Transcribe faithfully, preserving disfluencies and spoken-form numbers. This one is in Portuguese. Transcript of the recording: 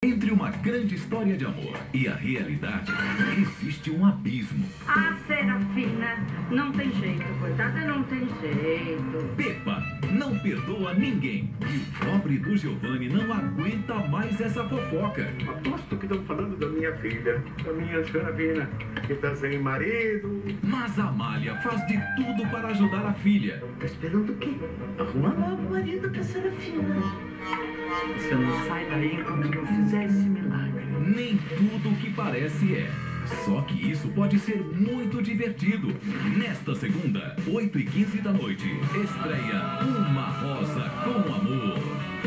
Entre uma grande história de amor e a realidade, existe um abismo. A Serafina não tem jeito, coitada, não tem jeito. Pepa não perdoa ninguém. E o pobre do Giovanni não aguenta mais essa fofoca. Aposto que estão falando da minha filha, da minha Serafina, que está sem marido. Mas a Amália faz de tudo para ajudar a filha. Tá esperando o quê? Arruma logo o marido pra Serafina. Você não sai daí enquanto não fizer esse milagre. Nem tudo o que parece é. Só que isso pode ser muito divertido. Nesta segunda, oito e quinze da noite, estreia Uma Rosa com Amor.